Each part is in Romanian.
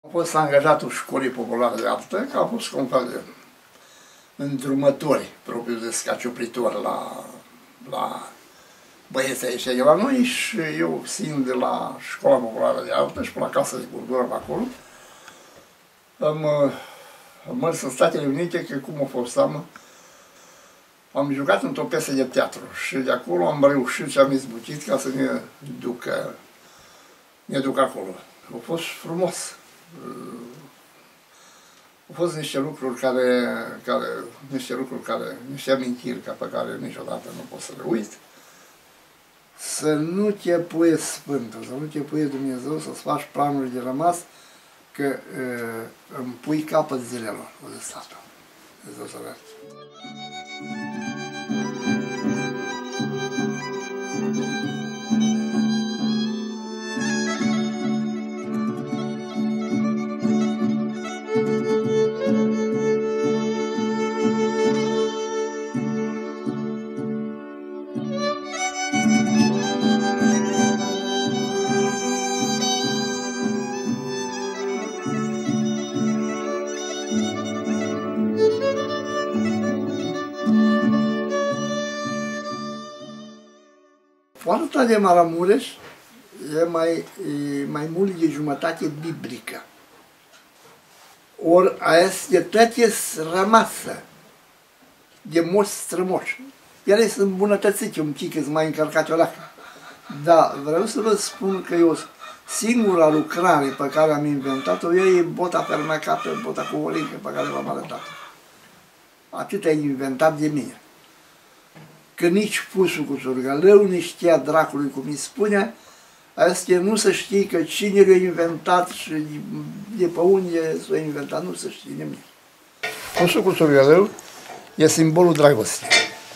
Am fost angajatul școlii populare de artă, că am fost un fel de îndrumători, propriu zis, ca cioplitori la băieții aici de la noi și eu, fiind de la școala populară de artă și pe la Casa de Cultură pe acolo, am mers în Statele Unite, că cum a fost, am jucat într-o piesă de teatru și de acolo am reușit și am izbutit ca să ne duc acolo. A fost frumos. Au fost niște lucruri niște amintiri pe care niciodată nu pot să le uit. Să nu te puie Sfântul, să nu te puie Dumnezeu să-ți faci planuri de rămas, că îmi pui capăt zilelor, o zis tatăl. Dumnezeu să vezi. Poarta de Maramureș e mai mult de jumătate biblică. Ori aia este toate rămasă de moși strămoși. Ele sunt îmbunătățite un pic, sunt mai încărcate o leacă. Dar vreau să vă spun că eu singura lucrare pe care am inventat-o e bota fermecată, bota cu olincă pe care v-am arătat-o. Atât e inventat de mine. Că nici pusul cu surgălău, nici cheia dracului, cum îi spune, astea nu se știe că cine le-a inventat și de pe unde s-a inventat, nu se știe nimic. Pusul cu surgălău e simbolul dragostei.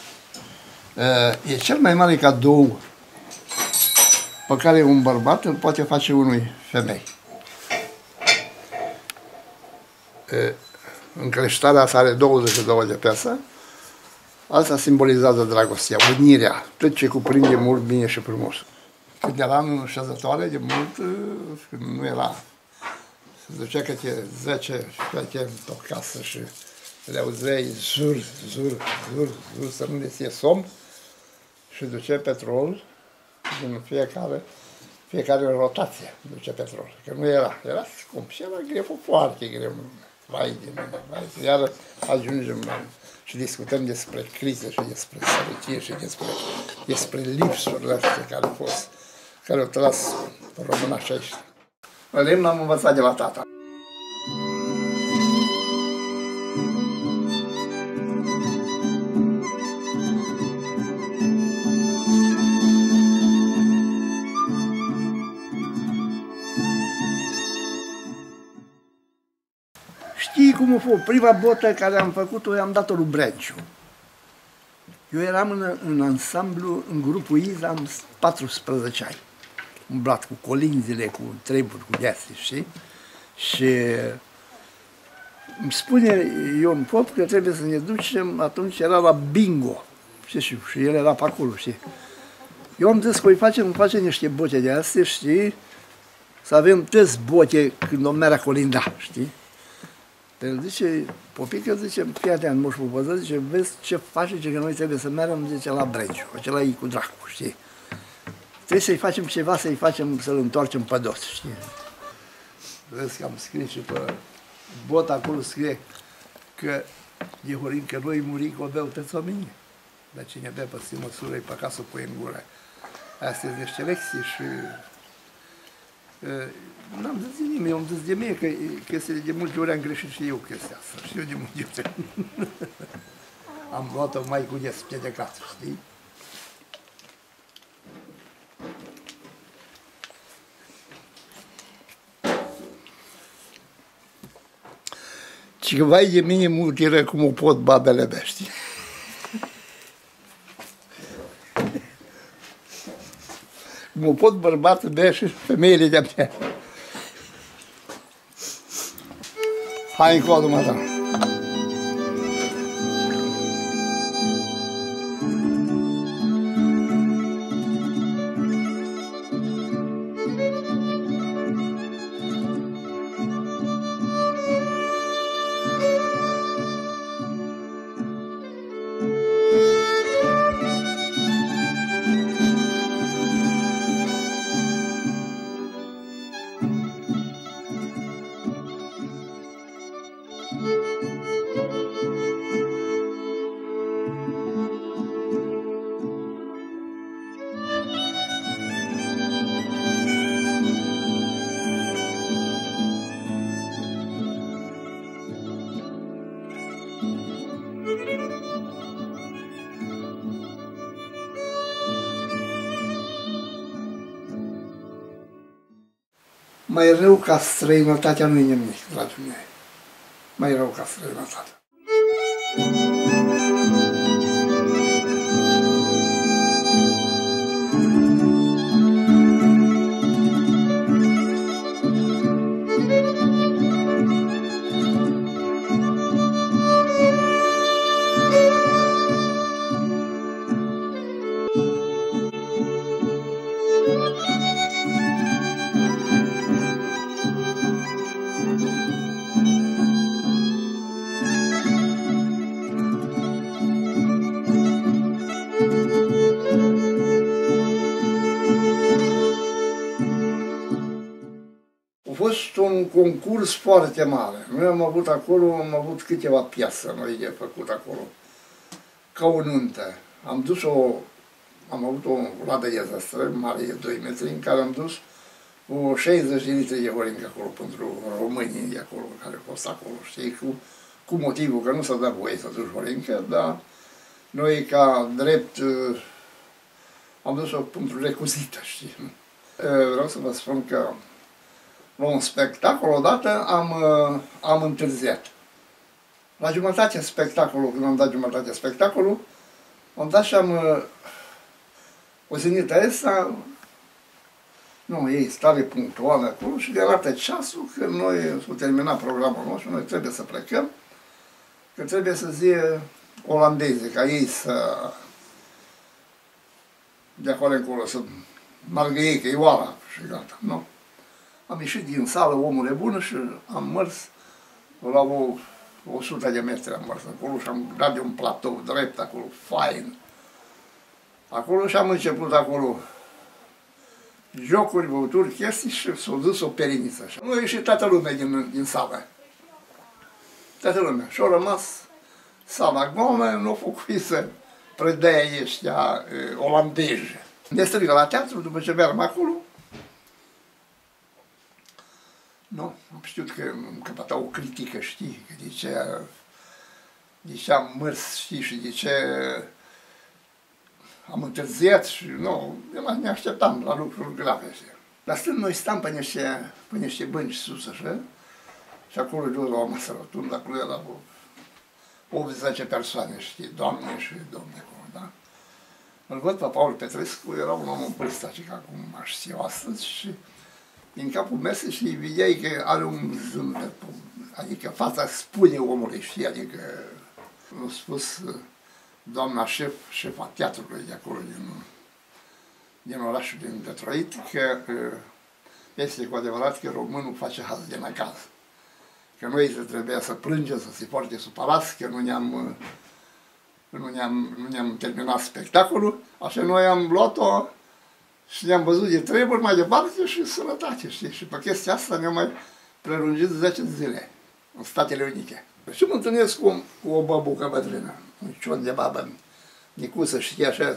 E cel mai mare cadou pe care un bărbat îl poate face unui femei. Încleștarea asta are 22 de piese. Asta simbolizează dragostea, unirea, tot ce cuprinde mult bine și frumos. Când eram șezătoare, de mult, când nu era, se ducea câte 10 fete într-o casă și le auzeai zur, să nu le fie somn și ducea petrol din fiecare rotație, ducea petrol, că nu era scump și era greu, foarte greu. Vai de mine, vai, iar ajungem și discutăm despre criză și despre sărăcie și despre lipsurile astea care au tras românașii aici. Lemn am învățat de la tata. Știi cum a fost? Prima botă care am făcut-o, i-am dat-o lui Brenciu. Eu eram în ansamblu, în grupul Iza, am 14 ani. Umblat cu colinzile, cu treburi, cu de-astea, știi? Și îmi spune Ion Pop că trebuie să ne ducem, atunci era la bingo, știi? Și el era pe acolo, știi? Eu am zis că îmi face niște bote de astea, știi? Să avem toți bote când o merea colinda, știi? El zice, Popică, zice, fii atent, Moș Pupăză, zice, vezi ce face, că noi trebuie să mergem, zice, la Brenciu, acela e cu dracu, știi? Trebuie să-i facem ceva, să-l întoarcem pe dos, știi? Vezi că am scris și pe bot acolo scrie că de Horin, că noi muri că o beau toți oamenii. Dar cine bea pe măsură, e pe acasă cu în gură. Astea sunt niște lecții și n-am zis de nimeni, am zis de mine că chestiile de multe ori am greșit și eu chestia asta. Și eu de multe ori am luat-o mai cu despedecat, știi? Și că vai de mine mutiră cum o pot babele mea, știi? Cum o pot bărbatul mea și femeile de-a mea. Hai încolo, mă. Mai rău ca străinătatea nu-i nimic, dragii mei. Mai rău ca străinătatea. A fost un concurs foarte mare. Noi am avut acolo, am avut câteva piese noi de făcut acolo, ca o nuntă. Am avut o ladă de zăstră, mare de 2 metri, în care am dus o 60 de litri de horincă acolo pentru românii de acolo, care au fost acolo, știi, cu motivul că nu s-a dat voie să duci horincă, dar noi ca drept am dus-o pentru recuzită, știi. Vreau să vă spun că la un spectacol, odată am întârziat. La jumătatea spectacolului, când am dat jumătatea spectacolului, am dat și am o zinită asta, nu, ei stare punctuală acolo și de arată ceasul că noi s-a terminat programul nostru, noi trebuie să plecăm, că trebuie să zie olandeze, ca ei să, de acolo încolo, să margă ei, că e oala și gata, nu? Am ieșit din sală, omul e bun, și am mers la 100 de metri am mers acolo și am dat de un platou drept acolo, fain. Acolo și am început acolo jocuri, băuturi, chestii și s-a dus o periniță așa. Nu a ieșit toată lumea din sală. Toată lumea. Și-a rămas sala goală, nu a făcut să predea ăștia olandezi. Ne strigă la teatru, după ce mergem acolo. Nu, am știut că îmi căpăta o critică, știi, că de ce am mers, știi, și de ce am întârziat și nu, ne așteptam la lucruri grave. Dar stând, noi stam pe niște bănci sus, așa, și acolo jos la o masă rotundă, acolo era 80 persoane, știi, doamne și domne acolo, da? Îl văd pe Paul Petrescu, era un om în vârstă, ca cum aș ști eu astăzi, și din capul mesei și vedeai că are un zâmbet, adică fața spune omului, știi, adică a spus doamna șefa teatrului de acolo, din orașul din Detroit, că este cu adevărat că românul face haz de năcaz. Că noi trebuia să plângem, să se poarte supărați, că nu ne-am terminat spectacolul, așa noi am luat-o și ne-am văzut de treburi mai departe și sănătate, știi? Și pe chestia asta ne-am mai prelungit 10 zile în Statele Unite. Și mă întâlnesc cu o băbucă bătrână, un cion de babă, nicuță, știi, așa.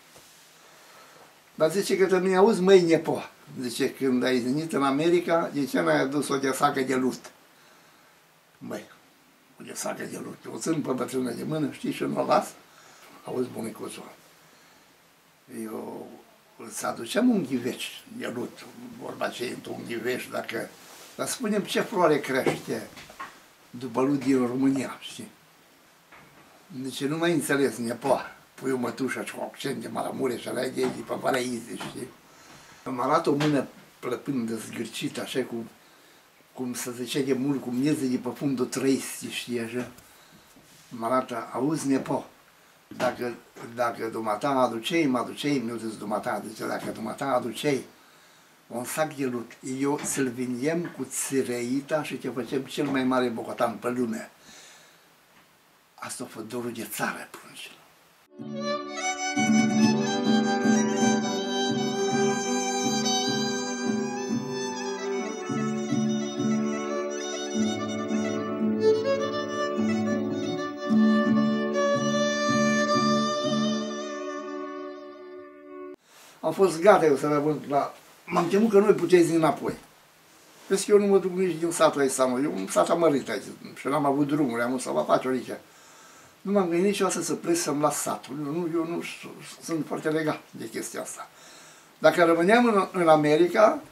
Dar zice că te mi auzi, măi, nepo. Zice, când ai venit în America, de ce n-ai adus o desacă de lut? Măi, o desacă de lut. O țin pe bătrână de mână, știi, și nu o las. Auzi, bunicuțul, eu îți aduceam un ghiveci de lut, vorba aceea, un ghiveci, dacă... Dar spune-mi ce floare crește după lut din România, știi? Deci nu mai înțeles, nepoa. Pui o mătușă și cu accent de Maramureș, ăla de aici, pe Valea Izei, știi? Îmi arată o mână plăpândă, zgârcită, așa, cum să zice de mult, cum mieze de pe fundul trăisti, știi, așa? Îmi arată, auzi, nepo, dacă dumneata mă aducei, mi-o zis dumneata, zice, dacă dumneata aducei un sac de lut, eu ți-l vindem cu țirăita și te facem cel mai mare bocotan pe lume. Asta a fost dorul de țară, prunci. Am fost gata eu să rămân la... M-am temut că nu puteai zi înapoi. Vezi că eu nu mă duc nici din satul ăsta, nu. Eu un sat amărit aici și n-am avut drumuri, am să vă faci aici. Nu m-am gândit niciodată să plec să-mi las satul. Eu nu sunt foarte legat de chestia asta. Dacă rămâneam în America,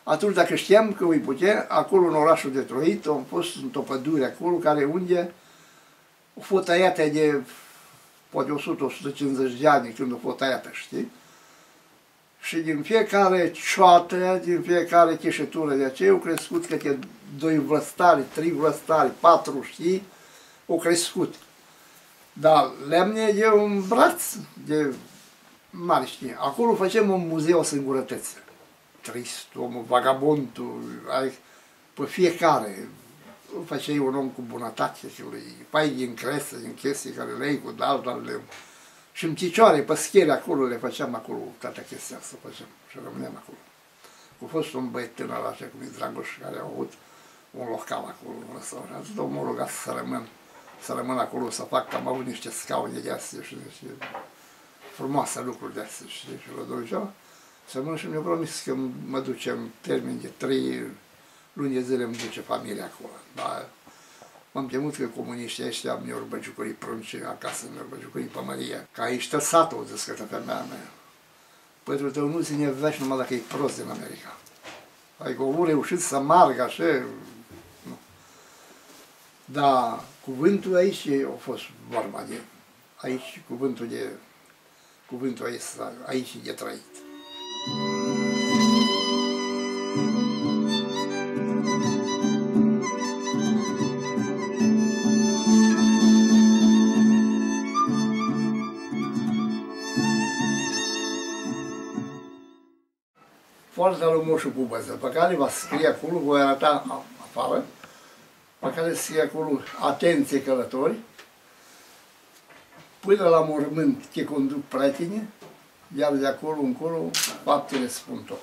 Atunci, dacă știam că îi putea, acolo în orașul Detroit, am fost într-o pădure acolo, care unde a fost tăiată de poate 100-150 de ani când a fost tăiată, știi? Și din fiecare cioată, din fiecare cheșătură de aceea, au crescut câte 2 vlăstari, 3 vlăstari, 4, știi? Au crescut. Dar lemne de un braț de mare, știi? Acolo facem un muzeu singurătății. Trist, omul, vagabondul, pe fiecare făceai un om cu bunătate și lui pai din cresă, din chestii care le iei cu daldarele. Și în picioare, pe schere acolo, le făceam acolo, toată chestia asta făceam și rămâneam acolo. A fost un băiet tânăr așa cum e Dragoș, care a avut un local acolo, un restaurant. Domnul m-a rugat să rămân acolo, să fac, că am avut niște scaune de astea și frumoase lucruri de astea, știi, și la Dumnezeu. Să rămân și mi-a promis că mă duce în termen de 3 luni de zile, îmi duce familia acolo. Dar m-am temut că comuniștii ăștia mi-au băgiucărit pruncii acasă, mi-au băgiucărit pe Maria. Că aici tă satul, o zis că femeia mea. Păitul tău nu ține vești numai dacă e prost din America. Adică au reușit să margă așa. Nu. Dar cuvântul aici a fost vorba de... Aici cuvântul aici e de trăit. Foarte lui Moșu Pupăță, pe care va scrie acolo, voi arăta afară, pe care scrie acolo, atenție călători, până la mormânt te conduc prietenii, iar de acolo încolo faptele spun tot.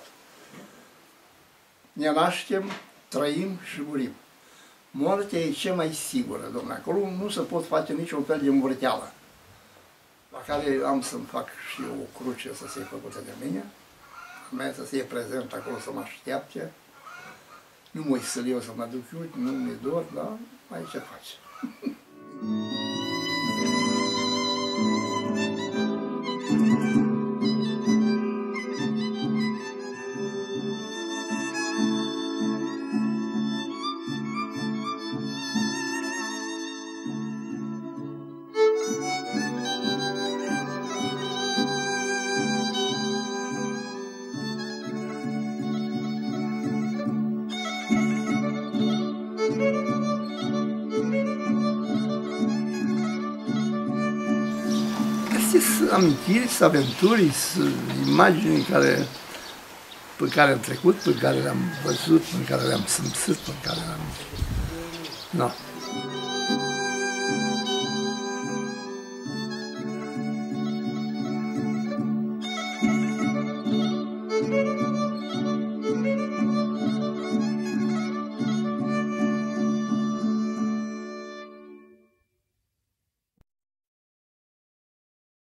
Ne naștem, trăim și murim. Moartea e cea mai sigură, domnule. Acolo nu se pot face niciun fel de învârteală. La care am să-mi fac și eu o cruce să se făcută de mine, mea să fie prezent acolo să mă așteapte. Nu mă să eu să mă duc eu, nu mi-e dor, dar mai ce faci. Sunt amintiri, sunt aventuri, sunt imagini pe care am trecut, pe care le-am văzut, pe care le-am simțit, pe care le-am... No.